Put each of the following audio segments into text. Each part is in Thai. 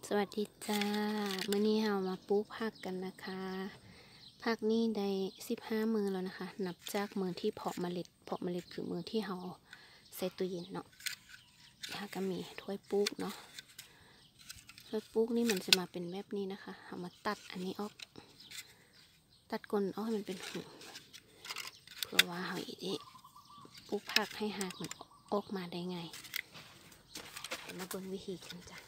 สวัสดีจ้ามื้อนี้เรามาปลูกผักกันนะคะผักนี่ได้15 มื้อแล้วนะคะ นับจากมื้อที่เพาะเมล็ดคือมื้อที่เราใส่ตู้เย็นเนาะถ้าก็มีถ้วยปลูกเนาะถ้วยปลูกนี่มันจะมาเป็นแบบนี้นะคะเอามาตัดอันนี้ออกตัดก้นออกให้มันเป็นหูเพื่อว่าเราอีกปลูกผักให้หากมันออกมาได้ไงมาเบิ่งวิธีกันจ้ะ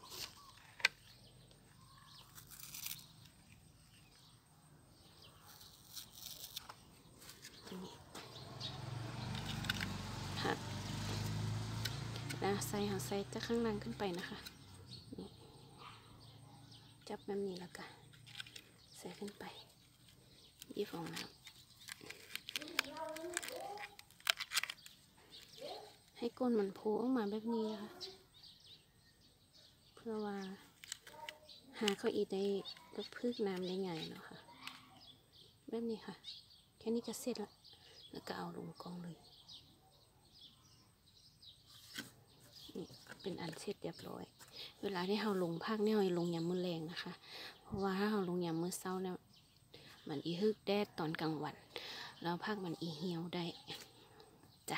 ผักแล้วใส่จากข้างล่างขึ้นไปนะคะนี่จับแบบนี้แล้วก็ใส่ขึ้นไปยี่ฟองน้ำให้ก้นมันโผล่ออกมาแบบนี้นะคะเพื่อว่าหาเขาอีกได้ลดพึกน้ำได้ไงเนาะค่ะแบบนี้ค่ะแค่นี้ก็เสร็จแล้วก็เอาลงกองเลยนี่เป็นอันเสร็จเรียบร้อยเวลาที่เราลงผักเนี่ยเราลงยามมื้อแรงนะคะเพราะว่าถ้าเราลงยามมื้อเช้าเนี่ยมันอีฮึกแดดตอนกลางวันแล้วผักมันอีเหี่ยวได้จ้ะ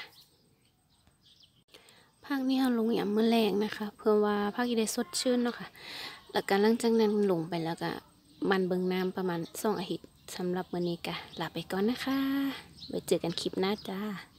ผักนี่เราลงยามมื้อแรงนะคะเพื่อว่าผักอีได้สดชื่นเนาะค่ะแล้วก็หลังจากนั้นลงไปแล้วก็มันเบิ่งน้ำประมาณ2 อาทิตย์สำหรับมื้อนี้ก็ลาไปก่อนนะคะไว้เจอกันคลิปหน้าจ้า